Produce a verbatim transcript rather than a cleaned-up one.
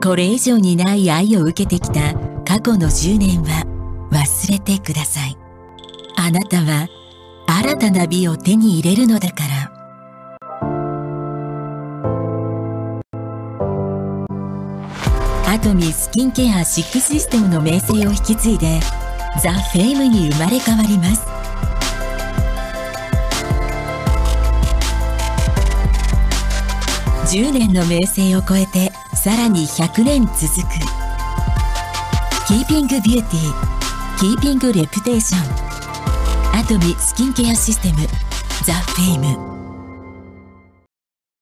これ以上にない愛を受けてきた過去のじゅうねんは忘れてください。あなたは新たな美を手に入れるのだから。アトミスキンケアろくシステムの名声を引き継いでザ・フェイムに生まれ変わります。じゅうねんの名声を超えてさらにひゃくねん続く。キーピングビューティー、キーピングレプテーション、アトミスキンケアシステムザ・フェイム。